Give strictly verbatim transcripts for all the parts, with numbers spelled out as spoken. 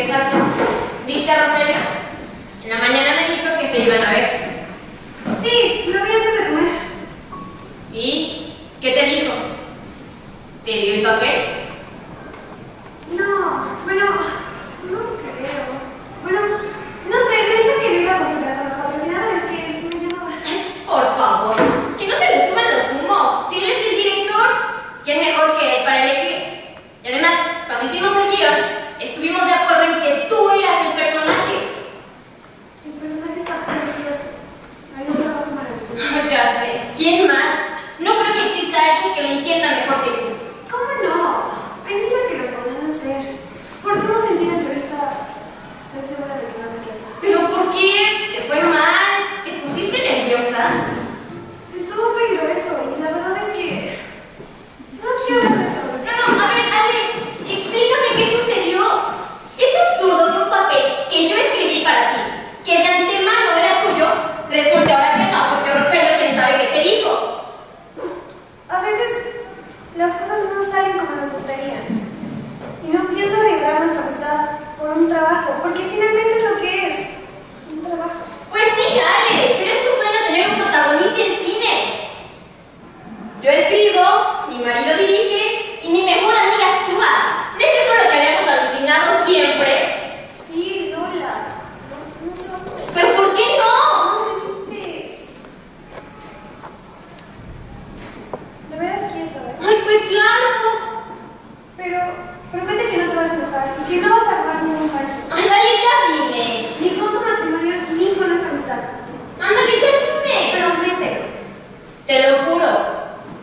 ¿Qué pasó? ¿Viste a Rogelio? En la mañana me dijo que se iban a ver. Sí, lo vi antes de comer. ¿Y qué te dijo? ¿Te dio el papel? No, bueno, no creo. Bueno, no sé, me dijo que me iba a consultar con los patrocinadores, que me llamaba. Por favor, que no se le suman los humos. Si él es el director, ¿quién mejor que él para elegir? Y además, cuando hicimos el guión, estuvimos de acuerdo en que tú eras el personaje. El personaje está precioso. Hay un trabajo maravilloso. Ya sé. ¿Quién más? No creo que exista alguien que lo entienda mejor que tú. ¿Cómo no? Hay niñas que lo podrán hacer. ¿Por qué no sentí la entrevista? Estoy segura de que no me queda. ¿Pero por qué? ¿Te fue mal? ¿Te pusiste nerviosa? Estuvo muy grueso y la verdad es que no quiero hablar de eso. No, no, a ver, Ale, explícame qué sucedió. Es absurdo que un papel que yo escribí para ti, que de antemano era tuyo, resulte ahora que no, porque Rogelio quién sabe qué te dijo. A veces las cosas no salen como nos gustaría. Y no pienso arreglar nuestra amistad por un trabajo, porque finalmente es lo que es. Un trabajo. Pues sí, Ale, pero esto suena a tener un protagonista en cine. Yo escribo, mi marido dirige y mi mejor amiga actúa. ¿No es eso lo que habíamos alucinado siempre? Sí, Lola. No, no se va a poder. ¿Pero por qué no? No me grites. ¿De veras quieres saber? Ay, pues claro. Pero promete que no te vas a enojar y que no vas a armar ningún pancho. Ay, Ale, ya dime. Ni con tu matrimonio ni con nuestra amistad. Ándale, ya dime. Promételo. Te lo juro.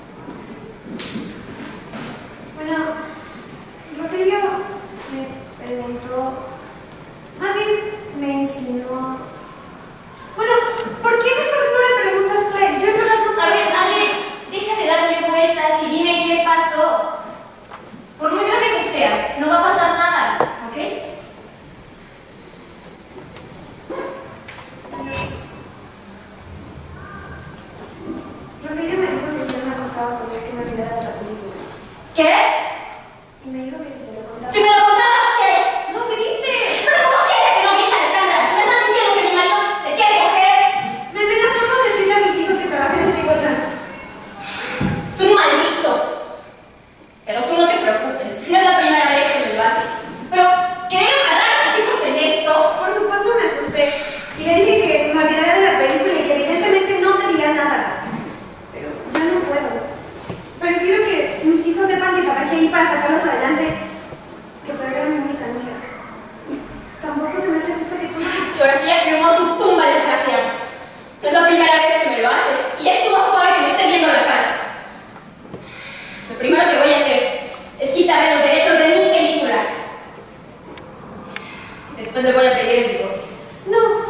Bueno, Rogelio me preguntó, más bien me insinuó. Bueno, ¿por qué mejor no le preguntas tú a él? Yo en verdad no. A ver, Ale, deja de darle vueltas y dime qué pasó. Por muy grave que sea, no va a pasar nada, ¿ok? Rogelio me dijo que si no me acostaba con él que me olvidara de la película. ¿Qué? Y me dijo que si te lo contaba. Si me lo contabas, ¿qué? ¡No grites! ¿Pero cómo quieres que lo grite, Alejandra? Si me estás diciendo que mi marido te quiere coger. Me amenazó con decirle a mis hijos que trabajan en igualdad. Es un maldito. Pero tú no te preocupes, no es la primera vez que me lo hace. Pero, ¿querer agarrar a tus hijos en esto? Por supuesto me asusté y le dije que me olvidara de la película y que evidentemente no te diría nada. Pero ya no puedo. Prefiero que mis hijos sepan que trabajé ahí para sacarlos adelante que perder a mi única amiga. Tampoco se me hace justo que tú no... Y ahora sí ya firmó su tumba, desgraciado. No es la primera vez que me lo hace. Y ya estuvo suave que me esté viendo la cara. Lo primero que voy a hacer es quitarle los derechos de mi película. Después le voy a pedir el divorcio. No,